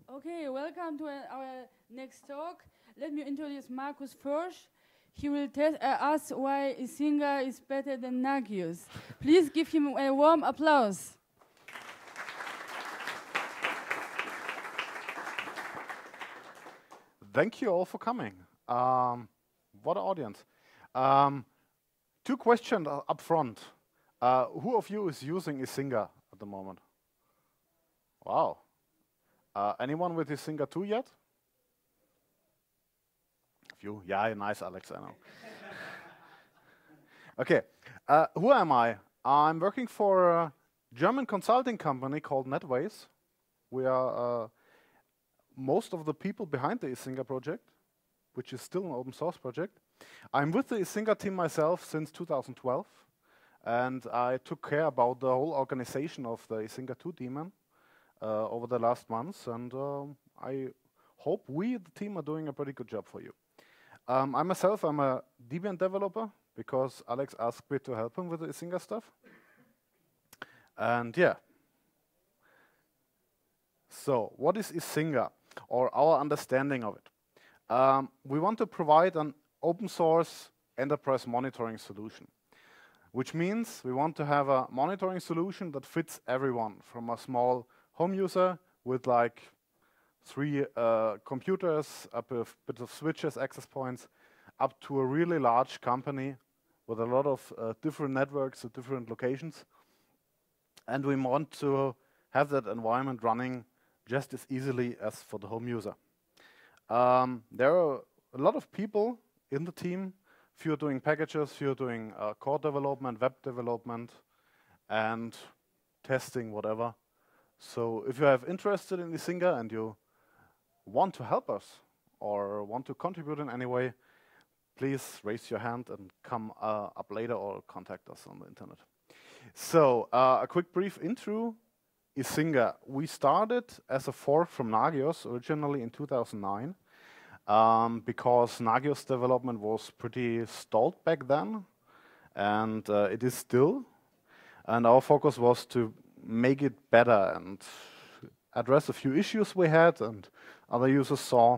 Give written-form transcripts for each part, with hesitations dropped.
Okay, welcome to our next talk. Let me introduce Markus Försch. He will tell us why Isinga is better than Nagios. Please give him a warm applause. Thank you all for coming. What an audience. Two questions up front. Who of you is using Isinga at the moment? Wow. Anyone with Isinga 2 yet? A few? Yeah, nice, Alex, I know. Okay, who am I? I'm working for a German consulting company called Netways. We are most of the people behind the Isinga project, which is still an open source project. I'm with the Isinga team myself since 2012, and I took care about the whole organization of the Isinga 2 daemon over the last months, and I hope we, the team, are doing a pretty good job for you. I myself, I'm a Debian developer, because Alex asked me to help him with the Isinga stuff. And yeah. So, what is Isinga, or our understanding of it? We want to provide an open source enterprise monitoring solution, which means we want to have a monitoring solution that fits everyone, from a small home user with like 3 computers, up a bit of switches, access points, up to a really large company with a lot of different networks at different locations. And we want to have that environment running just as easily as for the home user. There are a lot of people in the team. Few are doing packages, few are doing core development, web development, and testing, whatever. So if you have interested in Isinga and you want to help us or want to contribute in any way, please raise your hand and come up later or contact us on the internet. So a quick brief intro. Isinga. We started as a fork from Nagios originally in 2009 because Nagios development was pretty stalled back then, and it is still. And our focus was to make it better and address a few issues we had and other users saw.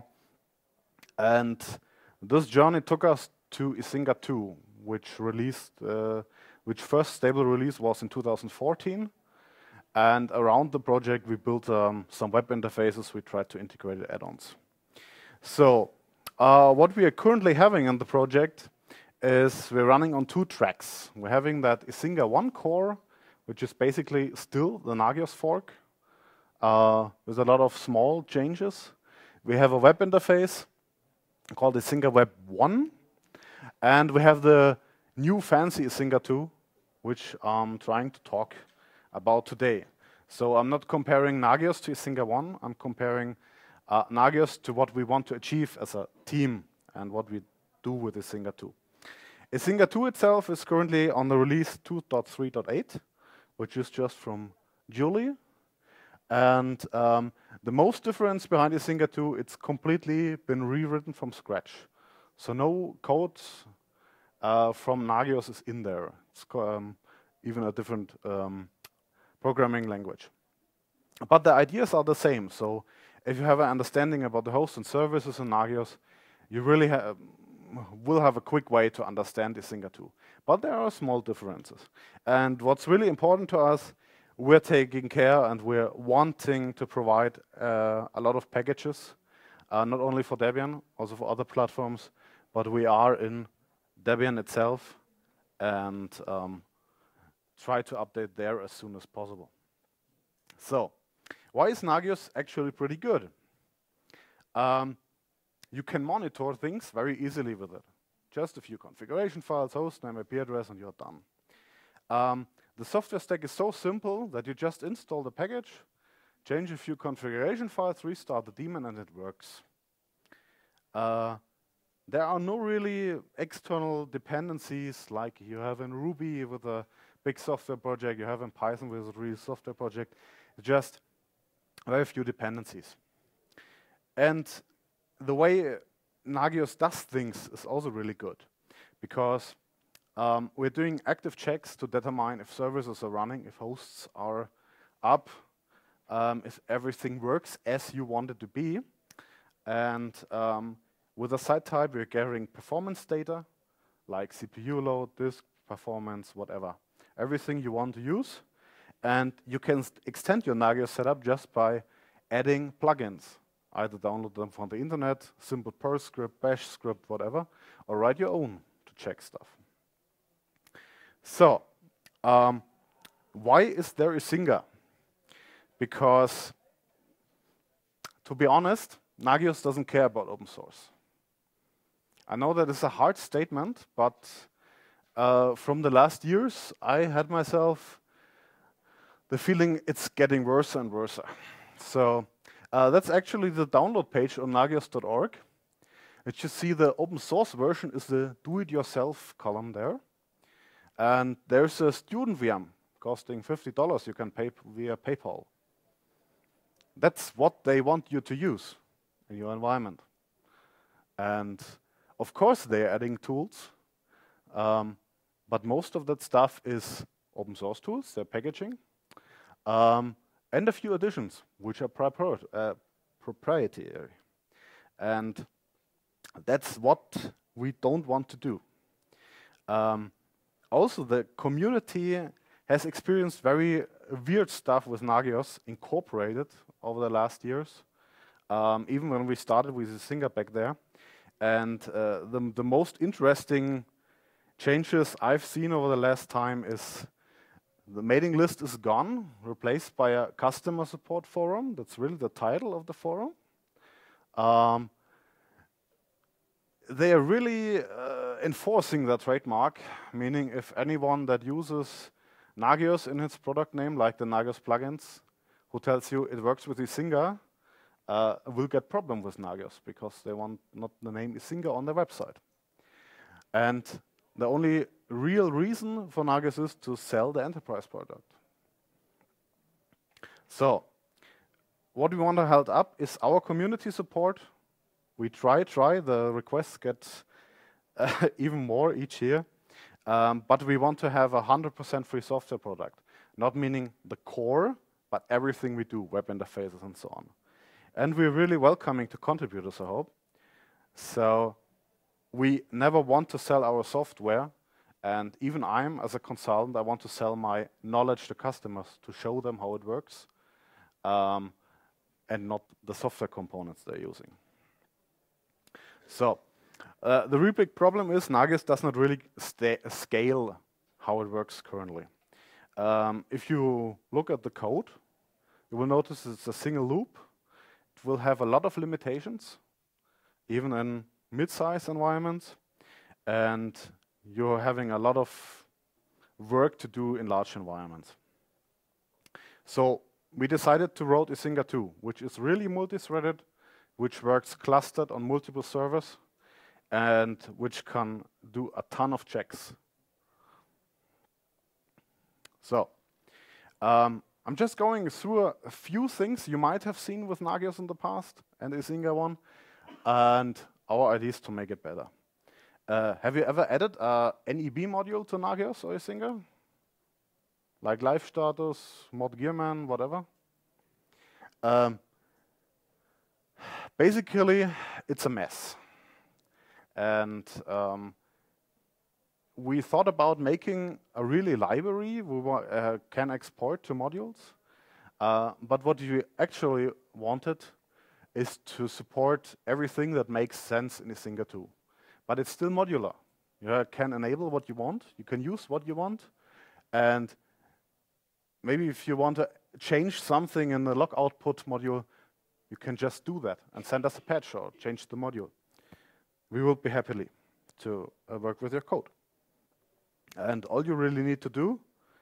And this journey took us to Isinga 2, which released, which first stable release was in 2014. And around the project, we built some web interfaces. We tried to integrate add-ons. So what we are currently having in the project is we're running on 2 tracks. We're having that Isinga 1 core, which is basically still the Nagios fork, with a lot of small changes. We have a web interface called Isinga Web 1, and we have the new fancy Isinga 2, which I'm trying to talk about today. So I'm not comparing Nagios to Isinga 1, I'm comparing Nagios to what we want to achieve as a team and what we do with Isinga 2. Isinga 2 itself is currently on the release 2.3.8, which is just from Julie. And the most difference behind Isinga 2, it's completely been rewritten from scratch. So no code from Nagios is in there. It's even a different programming language. But the ideas are the same. So if you have an understanding about the host and services in Nagios, you really will have a quick way to understand Isinga 2. But there are small differences. And what's really important to us, we're taking care and we're wanting to provide a lot of packages, not only for Debian, also for other platforms, but we are in Debian itself and try to update there as soon as possible. So, why is Nagios actually pretty good? You can monitor things very easily with it. Just a few configuration files, host name, IP address, and you're done. The software stack is so simple that you just install the package, change a few configuration files, restart the daemon, and it works. There are no really external dependencies like you have in Ruby with a big software project, you have in Python with a real software project. Just very few dependencies. And the way Nagios does things is also really good, because we're doing active checks to determine if services are running, if hosts are up, if everything works as you want it to be. And with a site type, we're gathering performance data, like CPU load, disk performance, whatever. Everything you want to use. And you can extend your Nagios setup just by adding plugins. Either download them from the internet, simple Perl script, bash script, whatever, or write your own to check stuff. So, why is there Isinga? Because, to be honest, Nagios doesn't care about open source. I know that is a hard statement, but from the last years, I had myself the feeling it's getting worse and worse. So that's actually the download page on nagios.org. As you see, the open source version is the do-it-yourself column there. And there's a student VM costing $50 you can pay via PayPal. That's what they want you to use in your environment. And of course, they're adding tools, but most of that stuff is open source tools, they're packaging, and a few additions, which are proprietary. And that's what we don't want to do. Also, the community has experienced very weird stuff with Nagios incorporated over the last years, even when we started with Isinga back there. And the most interesting changes I've seen over the last time is the mailing list is gone, replaced by a customer support forum. That's really the title of the forum. They are really enforcing the trademark, meaning if anyone that uses Nagios in its product name, like the Nagios plugins, who tells you it works with Isinga, will get problem with Nagios because they want not the name Isinga on their website. And the only real reason for Nagios is to sell the enterprise product. So, what we want to hold up is our community support. We try, the requests get even more each year, but we want to have a 100% free software product, not meaning the core, but everything we do, web interfaces and so on. And we're really welcoming to contributors, I hope. So we never want to sell our software, and even as a consultant, I want to sell my knowledge to customers to show them how it works, and not the software components they're using. So the real big problem is Nagios does not really scale how it works currently. If you look at the code, you will notice it's a single loop. It will have a lot of limitations, even in mid-size environments, and you're having a lot of work to do in large environments. So we decided to write Isinga 2, which is really multi-threaded, which works clustered on multiple servers, and which can do a ton of checks. So I'm just going through a few things you might have seen with Nagios in the past and Isinga 1, and our ideas to make it better. Have you ever added a NEB module to Nagios or Isinga? Like Live Status, Mod Gearman, whatever? Basically, it's a mess. And we thought about making a really library we can export to modules. But what we actually wanted is to support everything that makes sense in Isinga 2. But it's still modular. You can enable what you want. You can use what you want. And maybe if you want to change something in the log output module, you can just do that and send us a patch or change the module. We will be happy to work with your code. And all you really need to do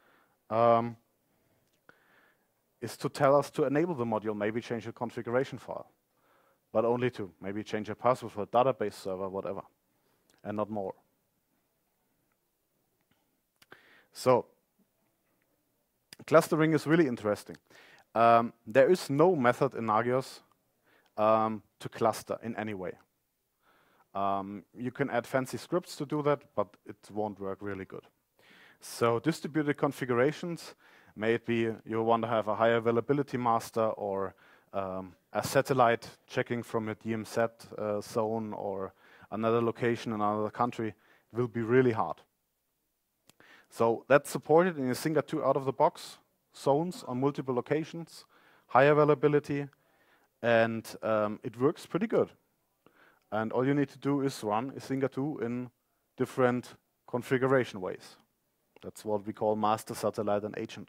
is to tell us to enable the module, maybe change the configuration file, but only to maybe change a password for a database server, whatever, and not more. So clustering is really interesting. There is no method in Nagios to cluster in any way. You can add fancy scripts to do that, but it won't work really good. So distributed configurations Maybe you want to have a high availability master or a satellite checking from a DMZ zone or another location in another country. It will be really hard. So that's supported in Isinga 2 out of the box, zones on multiple locations, high availability, and it works pretty good. And all you need to do is run Isinga 2 in different configuration ways. That's what we call master, satellite, and agent.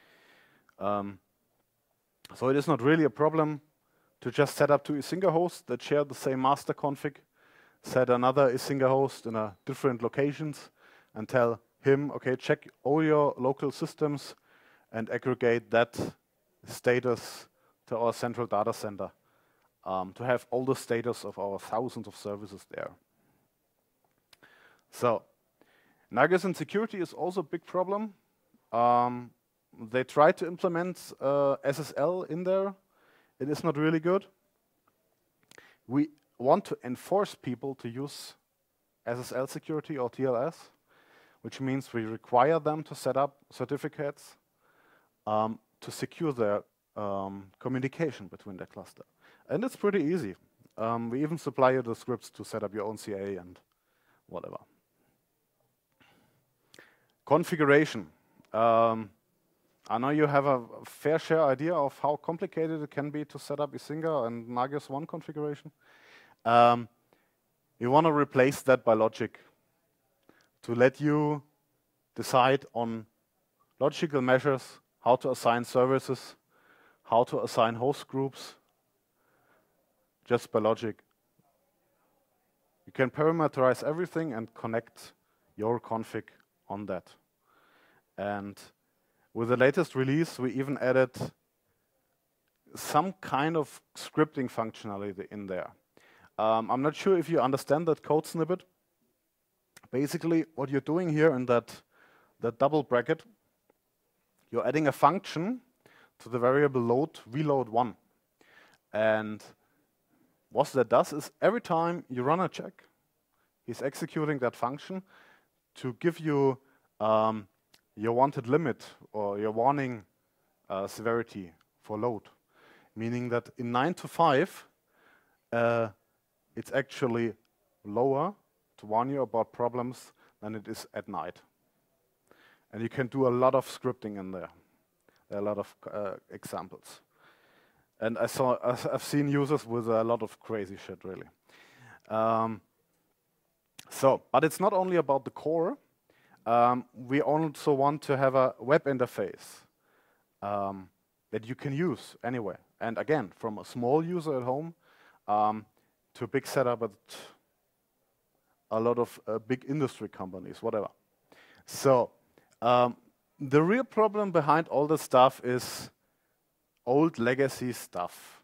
So it is not really a problem to just set up two Isinga hosts that share the same master config, set another Isinga host in a different locations, and tell him, okay, check all your local systems and aggregate that status to our central data center to have all the status of our thousands of services there. So, Nagios and security is also a big problem. They try to implement SSL in there. It is not really good. We want to enforce people to use SSL security or TLS, which means we require them to set up certificates to secure their communication between their cluster. And it's pretty easy. We even supply you the scripts to set up your own CA and whatever. Configuration. I know you have a fair share idea of how complicated it can be to set up Isinga and Nagios 1 configuration. You want to replace that by logic to let you decide on logical measures, how to assign services, how to assign host groups, just by logic. You can parameterize everything and connect your config on that. And with the latest release, we even added some kind of scripting functionality in there. I'm not sure if you understand that code snippet. Basically, what you're doing here in that double bracket, you're adding a function to the variable load, reload1. And what that does is every time you run a check, he's executing that function to give you your wanted limit or your warning severity for load. Meaning that in 9 to 5, it's actually lower to warn you about problems than it is at night. And you can do a lot of scripting in there. There are a lot of examples. And I've seen users with a lot of crazy shit, really. But it's not only about the core. We also want to have a web interface that you can use anywhere. And again, from a small user at home to a big setup at a lot of big industry companies, whatever. So the real problem behind all this stuff is old legacy stuff.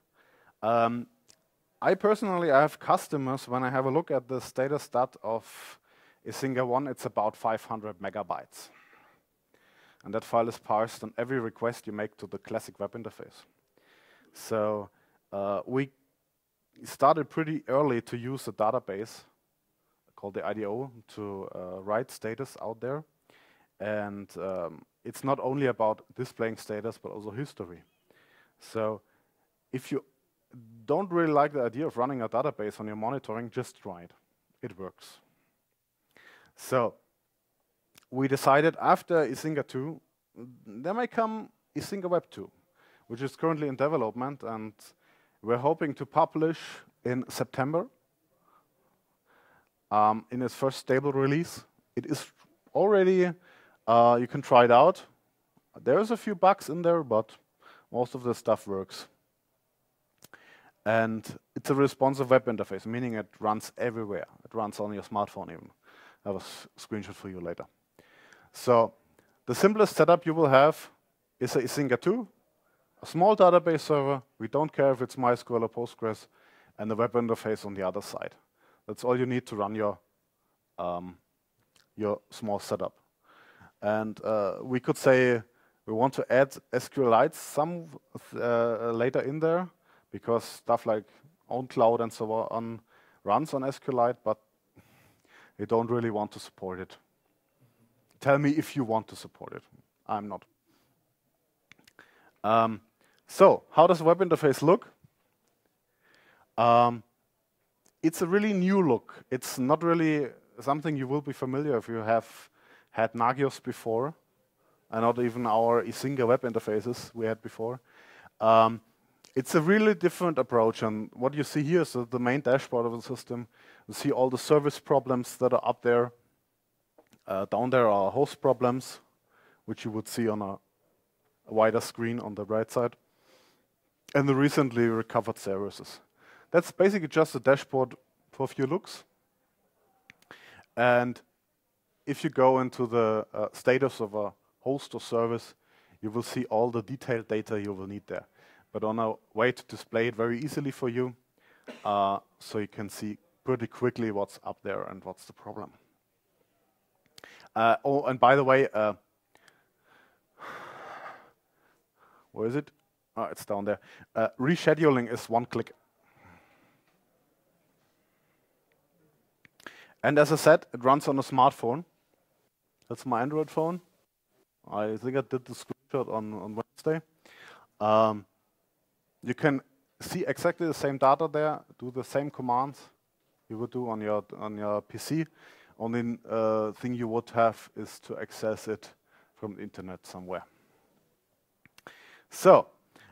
I personally have customers, when I have a look at the status stat of Isinga 1, it's about 500 megabytes. And that file is parsed on every request you make to the classic web interface. So we started pretty early to use a database called the IDO to write status out there. And it's not only about displaying status, but also history. So if you don't really like the idea of running a database on your monitoring, just try it. It works. So we decided after Isinga 2, there may come Isinga Web 2, which is currently in development, and we're hoping to publish in September in its first stable release. It is already, you can try it out. There's a few bugs in there, but most of the stuff works. And it's a responsive web interface, meaning it runs everywhere. It runs on your smartphone even. I have a screenshot for you later. So the simplest setup you will have is a Isinga 2, a small database server. We don't care if it's MySQL or Postgres, and the web interface on the other side. That's all you need to run your small setup. And we could say we want to add SQLites some later in there, because stuff like OwnCloud and so on runs on SQLite, but we don't really want to support it. Tell me if you want to support it. I'm not. So, how does the web interface look? It's a really new look. It's not really something you will be familiar if you have had Nagios before, and not even our Isinga web interfaces we had before. It's a really different approach, and what you see here is the main dashboard of the system. You see all the service problems that are up there. Down there are host problems, which you would see on a wider screen on the right side, and the recently recovered services. That's basically just a dashboard for a few looks. And if you go into the status of a host or service, you will see all the detailed data you will need there. But on a way to display it very easily for you, so you can see pretty quickly what's up there and what's the problem. Oh, and by the way, where is it? Oh, it's down there. Rescheduling is one click. And as I said, it runs on a smartphone. That's my Android phone. I think I did the screenshot on Wednesday. You can see exactly the same data there, do the same commands you would do on your PC. Only thing you would have is to access it from the internet somewhere. So,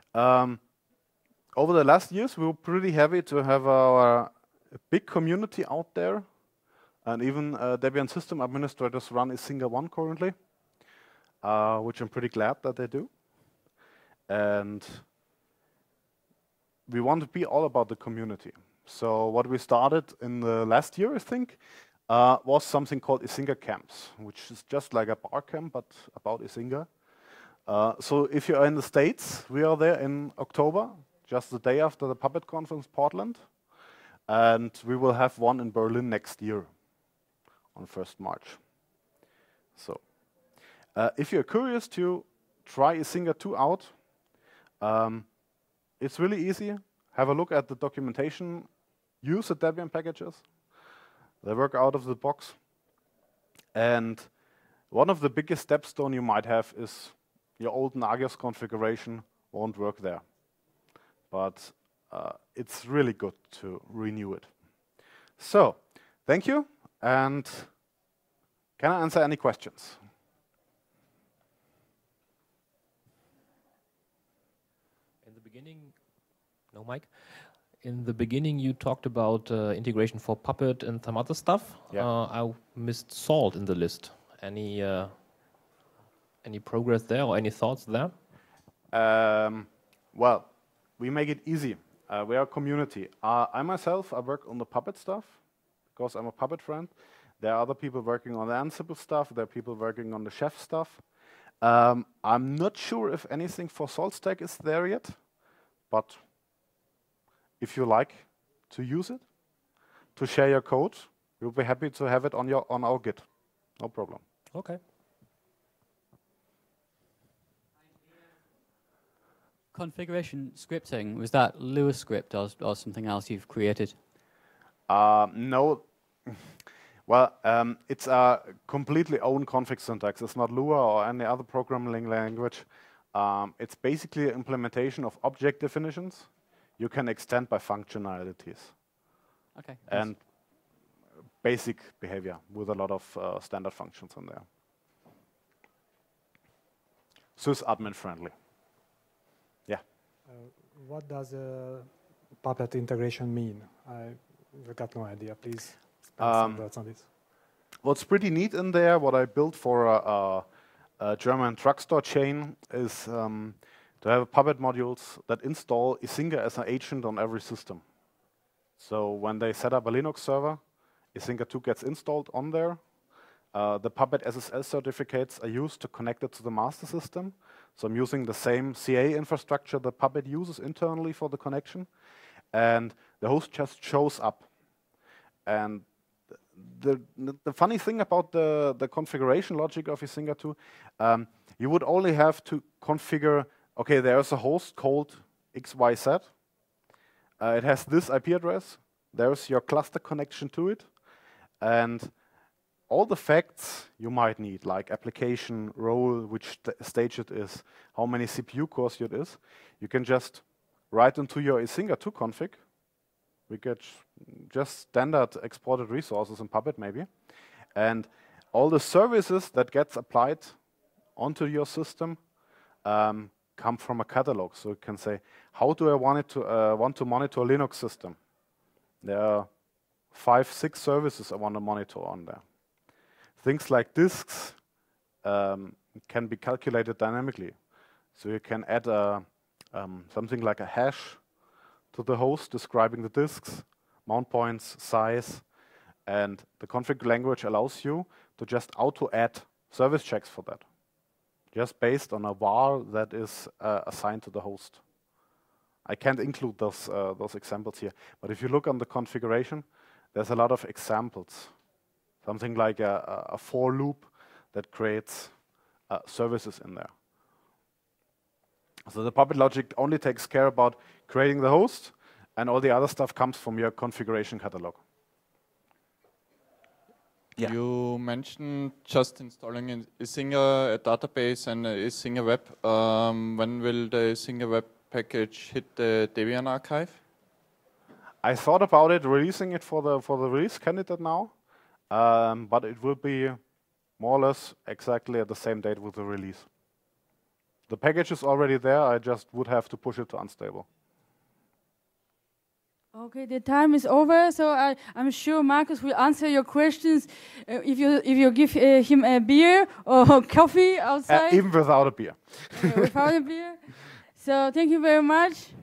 over the last years, we were pretty happy to have our big community out there. And even Debian system administrators run Isinga 1 currently, which I'm pretty glad that they do. And we want to be all about the community. So what we started in the last year, I think, was something called Isinga Camps, which is just like a bar camp, but about Isinga. So if you're in the States, we are there in October, just the day after the Puppet Conference, Portland. And we will have one in Berlin next year, on 1st March. So, if you're curious to try Isinga 2 out, it's really easy. Have a look at the documentation. Use the Debian packages. They work out of the box. And one of the biggest stepstone you might have is your old Nagios configuration won't work there. But it's really good to renew it. So, thank you. And can I answer any questions? In the beginning, no mic. In the beginning, you talked about integration for Puppet and some other stuff. Yeah. I missed Salt in the list. Any progress there or any thoughts there? Well, we make it easy. We are a community. I myself, I work on the Puppet stuff, because I'm a Puppet friend. There are other people working on the Ansible stuff. There are people working on the Chef stuff. I'm not sure if anything for SaltStack is there yet, but if you like to use it, to share your code, we'll be happy to have it on our Git. No problem. Okay. Configuration scripting, was that Lua script or something else you've created? No. Well, it's a completely own config syntax. It's not Lua or any other programming language. It's basically an implementation of object definitions you can extend by functionalities. Okay. And basic behavior with a lot of standard functions in there. Sysadmin friendly. Yeah. What does Puppet integration mean? I got no idea. Please spend some words on this. What's pretty neat in there, what I built for a German drugstore chain, is to have Puppet modules that install Isinga as an agent on every system. So when they set up a Linux server, Isinga 2 gets installed on there. The Puppet SSL certificates are used to connect it to the master system. So I'm using the same CA infrastructure the Puppet uses internally for the connection. And the host just shows up. And the funny thing about the configuration logic of Isinga 2, you would only have to configure, okay, there's a host called XYZ. It has this IP address. There's your cluster connection to it. And all the facts you might need, like application, role, which stage it is, how many CPU cores it is, you can just write into your Isinga 2 config. We get just standard exported resources in Puppet maybe. And all the services that gets applied onto your system come from a catalog. So you can say, how do I want to monitor a Linux system? There are 5, 6 services I want to monitor on there. Things like disks can be calculated dynamically. So you can add something like a hash to the host describing the disks, mount points, size, and the config language allows you to just auto-add service checks for that, just based on a var that is assigned to the host. I can't include those examples here, but if you look on the configuration, there's a lot of examples. Something like a for loop that creates services in there. So the Puppet logic only takes care about creating the host, and all the other stuff comes from your configuration catalog. Yeah. You mentioned just installing in Isinga a database and Isinga Web. When will the Isinga Web package hit the Debian archive? I thought about it, releasing it for the release candidate now, but it will be more or less exactly at the same date with the release. The package is already there, I just would have to push it to unstable. Okay, the time is over, so I'm sure Markus will answer your questions if you give him a beer or coffee outside. Even without a beer. Without a beer. So thank you very much.